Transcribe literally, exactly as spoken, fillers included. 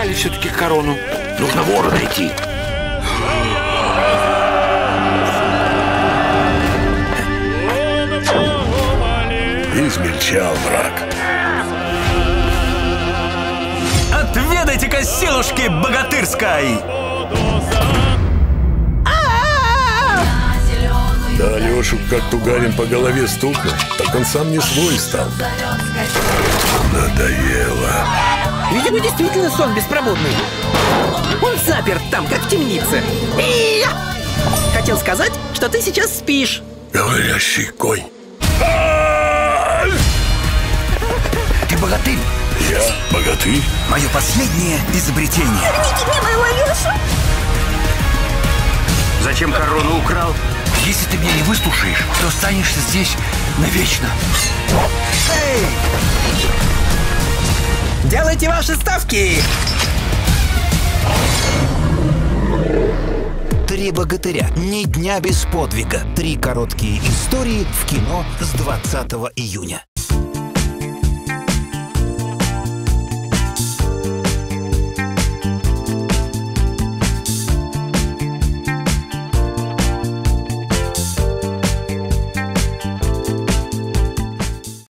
украли все-таки корону. Нужно вора найти. Измельчал враг. Отведайте-ка силушки богатырской! Да Алешу как тугарин по голове стукнул, так он сам не свой стал. Надоело. Видимо, действительно сон беспробудный. Он заперт там, как в темнице. И-я! Хотел сказать, что ты сейчас спишь. Говорящий конь. Ты богатырь? Я богатырь? Мое последнее изобретение. Верните мне моего Алешу! Зачем корону украл? Если ты меня не выслушаешь, то останешься здесь навечно. Эй! Делайте ваши ставки! Три богатыря. Ни дня без подвига. Три короткие истории в кино с двадцатого июня.